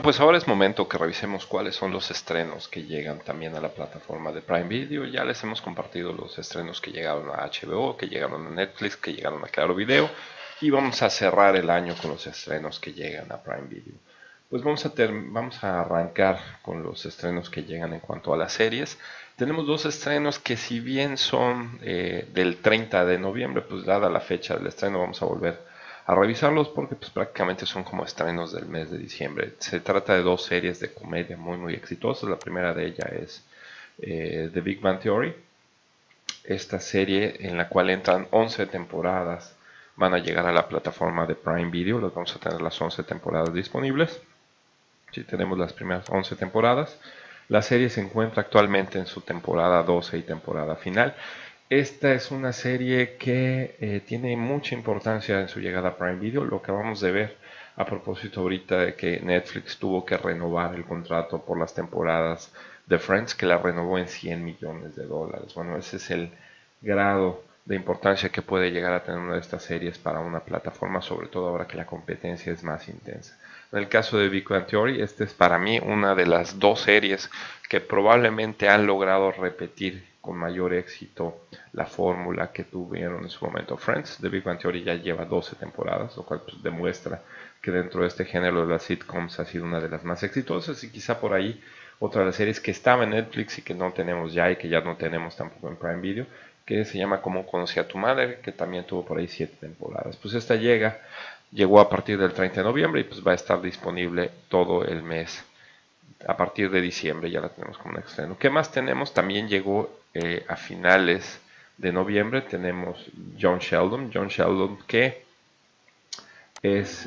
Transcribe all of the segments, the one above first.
Pues ahora es momento que revisemos cuáles son los estrenos que llegan también a la plataforma de Prime Video. Ya les hemos compartido los estrenos que llegaron a HBO, que llegaron a Netflix, que llegaron a Claro Video. Y vamos a cerrar el año con los estrenos que llegan a Prime Video. Pues vamos a arrancar con los estrenos que llegan en cuanto a las series. Tenemos dos estrenos que, si bien son del 30 de noviembre, pues dada la fecha del estreno vamos a volver a revisarlos porque pues prácticamente son como estrenos del mes de diciembre. Se trata de dos series de comedia muy exitosas. La primera de ellas es The Big Bang Theory. Esta serie, en la cual entran 11 temporadas, van a llegar a la plataforma de Prime Video. Las vamos a tener las 11 temporadas disponibles. Sí, tenemos las primeras 11 temporadas. La serie se encuentra actualmente en su temporada 12 y temporada final. Esta es una serie que tiene mucha importancia en su llegada a Prime Video. Lo que acabamos de ver a propósito ahorita de que Netflix tuvo que renovar el contrato por las temporadas de Friends, que la renovó en $100 millones. Bueno, ese es el grado de importancia que puede llegar a tener una de estas series para una plataforma, sobre todo ahora que la competencia es más intensa. En el caso de Big Bang Theory, esta es para mí una de las dos series que probablemente han logrado repetir con mayor éxito la fórmula que tuvieron en su momento Friends. The Big Bang Theory ya lleva 12 temporadas, lo cual pues demuestra que dentro de este género de las sitcoms ha sido una de las más exitosas, y quizá por ahí otra de las series que estaba en Netflix y que no tenemos ya y que ya no tenemos tampoco en Prime Video, que se llama Cómo conocí a tu madre, que también tuvo por ahí 7 temporadas. Pues esta llegó a partir del 30 de noviembre y pues va a estar disponible todo el mes. A partir de diciembre ya la tenemos como un estreno. ¿Qué más tenemos? También llegó a finales de noviembre. Tenemos John Sheldon. John Sheldon, que es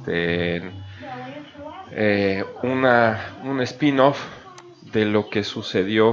un spin-off de lo que sucedió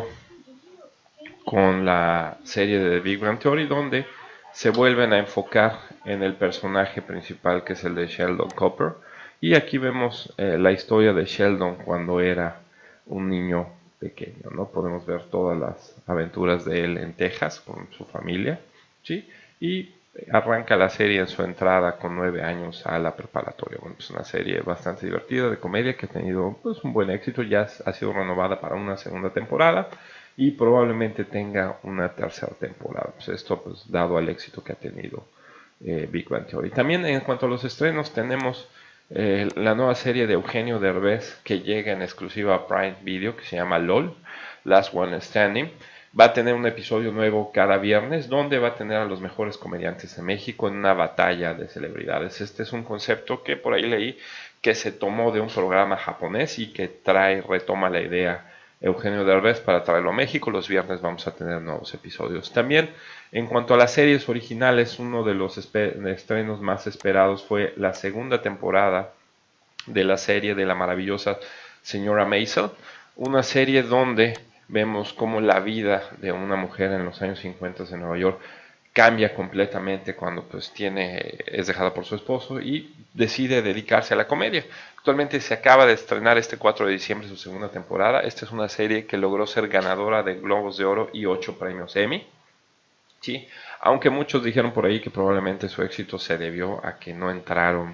con la serie de The Big Bang Theory, donde se vuelven a enfocar en el personaje principal, que es el de Sheldon Cooper. Y aquí vemos la historia de Sheldon cuando era un niño pequeño, ¿no? Podemos ver todas las aventuras de él en Texas con su familia, ¿sí? Y arranca la serie en su entrada con 9 años a la preparatoria. Bueno, pues una serie bastante divertida de comedia que ha tenido pues un buen éxito. Ya ha sido renovada para una segunda temporada y probablemente tenga una tercera temporada. Pues esto pues dado al éxito que ha tenido Big Bang Theory. También en cuanto a los estrenos tenemos la nueva serie de Eugenio Derbez, que llega en exclusiva a Prime Video, que se llama LOL, Last One Standing. Va a tener un episodio nuevo cada viernes, donde va a tener a los mejores comediantes de México en una batalla de celebridades. Este es un concepto que por ahí leí que se tomó de un programa japonés y que retoma la idea Eugenio Derbez para traerlo a México. Los viernes vamos a tener nuevos episodios. También, en cuanto a las series originales, uno de los estrenos más esperados fue la segunda temporada de la serie de la maravillosa señora Maisel, una serie donde vemos cómo la vida de una mujer en los años 50 de Nueva York cambia completamente cuando pues es dejada por su esposo y decide dedicarse a la comedia. Actualmente se acaba de estrenar este 4 de diciembre su segunda temporada. Esta es una serie que logró ser ganadora de Globos de Oro y 8 premios Emmy. ¿Sí? Aunque muchos dijeron por ahí que probablemente su éxito se debió a que no entraron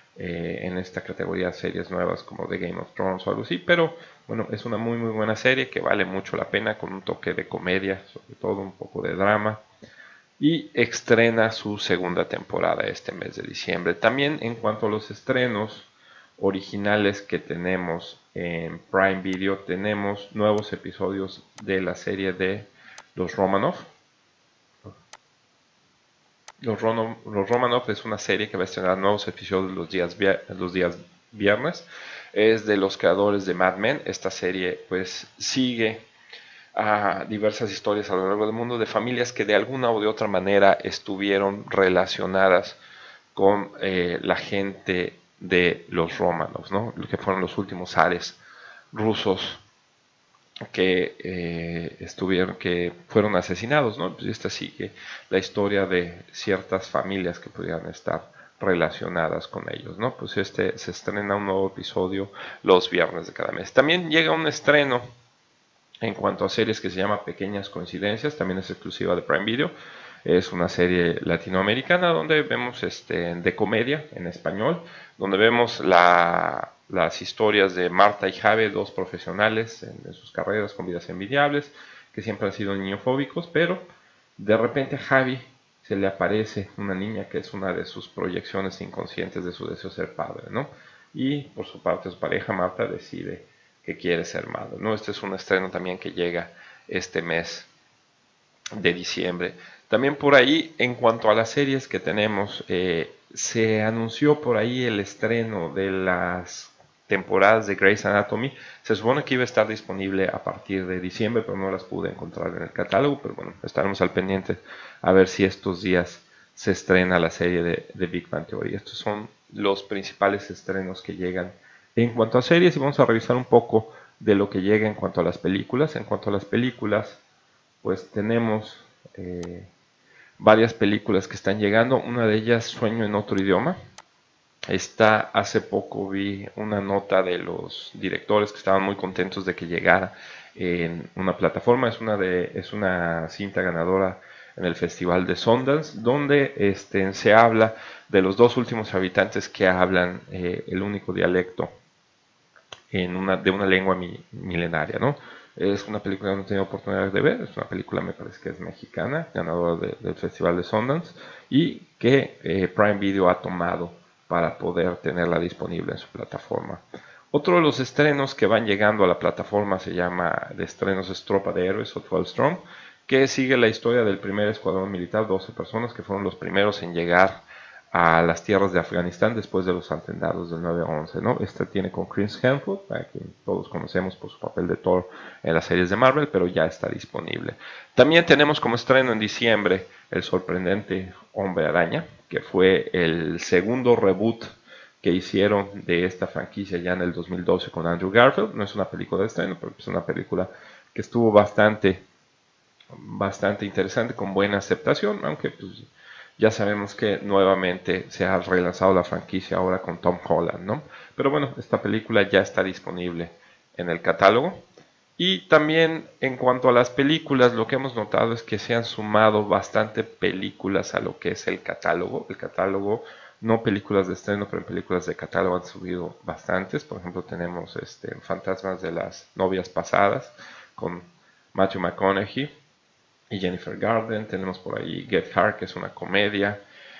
en esta categoría series nuevas como The Game of Thrones o algo así, pero bueno, es una muy buena serie que vale mucho la pena, con un toque de comedia, sobre todo un poco de drama, y estrena su segunda temporada este mes de diciembre. También en cuanto a los estrenos originales que tenemos en Prime Video, tenemos nuevos episodios de la serie de Los Romanov. Los Romanov es una serie que va a estrenar nuevos episodios los días viernes. Es de los creadores de Mad Men. Esta serie pues sigue a diversas historias a lo largo del mundo de familias que de alguna o de otra manera estuvieron relacionadas con la gente de los Romanovs, ¿no? Que fueron los últimos zares rusos que fueron asesinados, ¿no? Pues esta sigue la historia de ciertas familias que pudieran estar relacionadas con ellos, ¿no? Pues se estrena un nuevo episodio los viernes de cada mes. También llega un estreno en cuanto a series que se llama Pequeñas Coincidencias, también es exclusiva de Prime Video. Es una serie latinoamericana donde vemos de comedia en español, donde vemos la las historias de Marta y Javi, dos profesionales en sus carreras con vidas envidiables, que siempre han sido niñofóbicos, pero de repente a Javi se le aparece una niña que es una de sus proyecciones inconscientes de su deseo de ser padre, ¿no? Y por su parte su pareja Marta decide que quiere ser madre, ¿no? Este es un estreno también que llega este mes de diciembre. También por ahí, en cuanto a las series que tenemos, se anunció por ahí el estreno de las temporadas de Grey's Anatomy. Se supone que iba a estar disponible a partir de diciembre, pero no las pude encontrar en el catálogo. Pero bueno, estaremos al pendiente a ver si estos días se estrena la serie de Big Bang Theory. Estos son los principales estrenos que llegan en cuanto a series, y vamos a revisar un poco de lo que llega en cuanto a las películas. En cuanto a las películas, pues tenemos varias películas que están llegando. Una de ellas, Sueño en otro idioma. Hace poco vi una nota de los directores que estaban muy contentos de que llegara en una plataforma. Es una cinta ganadora en el Festival de Sundance, donde se habla de los dos últimos habitantes que hablan el único dialecto de una lengua milenaria, ¿no? Es una película que no he tenido oportunidad de ver, es una película, me parece que es mexicana, ganadora del Festival de Sundance, y que Prime Video ha tomado para poder tenerla disponible en su plataforma. Otro de los estrenos que van llegando a la plataforma se llama de estrenos es Tropa de Héroes o 12 Strong, que sigue la historia del primer escuadrón militar, 12 personas que fueron los primeros en llegar a las tierras de Afganistán después de los atentados del 9/11, ¿no? Esta tiene con Chris Hemsworth, a quien todos conocemos por su papel de Thor en las series de Marvel, pero ya está disponible. También tenemos como estreno en diciembre el sorprendente Hombre Araña, que fue el segundo reboot que hicieron de esta franquicia ya en el 2012 con Andrew Garfield. No es una película de estreno, pero es una película que estuvo bastante interesante, con buena aceptación, aunque pues ya sabemos que nuevamente se ha relanzado la franquicia ahora con Tom Holland, ¿no? Pero bueno, esta película ya está disponible en el catálogo. Y también en cuanto a las películas, lo que hemos notado es que se han sumado bastante películas a lo que es el catálogo. El catálogo, no películas de estreno, pero en películas de catálogo han subido bastantes. Por ejemplo, tenemos Fantasmas de las novias pasadas con Matthew McConaughey y Jennifer Garden. Tenemos por ahí Get Hard, que es una comedia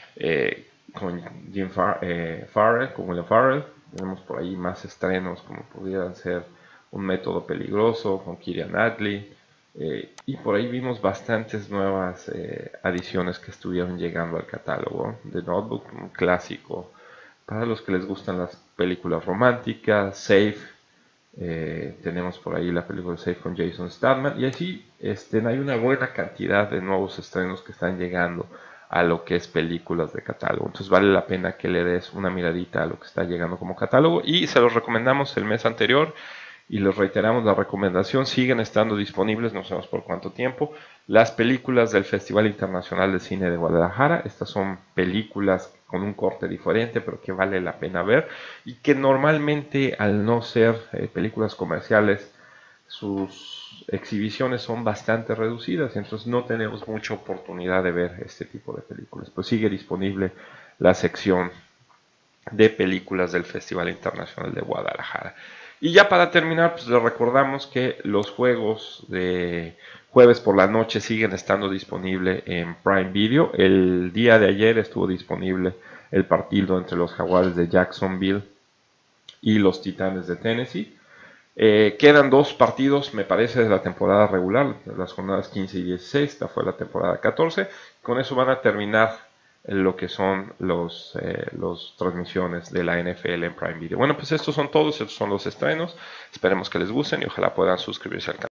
con Farrell, con Will Farrell. Tenemos por ahí más estrenos como pudieran ser Un método peligroso con Keira Knightley. Y por ahí vimos bastantes nuevas adiciones que estuvieron llegando al catálogo. The Notebook, un clásico para los que les gustan las películas románticas. Safe, tenemos por ahí la película Safe con Jason Statham, y así hay una buena cantidad de nuevos estrenos que están llegando a lo que es películas de catálogo. Entonces vale la pena que le des una miradita a lo que está llegando como catálogo, y se los recomendamos el mes anterior y les reiteramos la recomendación. Siguen estando disponibles, no sabemos por cuánto tiempo, las películas del Festival Internacional de Cine de Guadalajara. Estas son películas con un corte diferente, pero que vale la pena ver, y que normalmente, al no ser películas comerciales, sus exhibiciones son bastante reducidas, entonces no tenemos mucha oportunidad de ver este tipo de películas. Pues sigue disponible la sección de películas del Festival Internacional de Guadalajara. Y ya para terminar, pues les recordamos que los juegos de jueves por la noche siguen estando disponibles en Prime Video. El día de ayer estuvo disponible el partido entre los Jaguares de Jacksonville y los Titanes de Tennessee. Quedan dos partidos, me parece, de la temporada regular, las jornadas 15 y 16, esta fue la temporada 14. Con eso van a terminar lo que son los transmisiones de la NFL en Prime Video. Bueno, pues estos son todos, estos son los estrenos. Esperemos que les gusten y ojalá puedan suscribirse al canal.